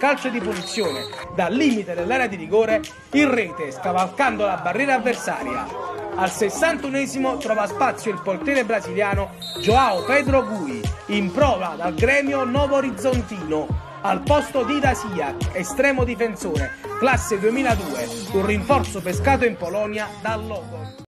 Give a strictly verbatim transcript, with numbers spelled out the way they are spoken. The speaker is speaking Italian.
calcio di punizione dal limite dell'area di rigore in rete, scavalcando la barriera avversaria. Al sessantunesimo trova spazio il portiere brasiliano João Pedro Gui, in prova dal Grêmio Novo Horizontino, al posto di Dasiak, estremo difensore, classe duemiladue, un rinforzo pescato in Polonia dal Logo.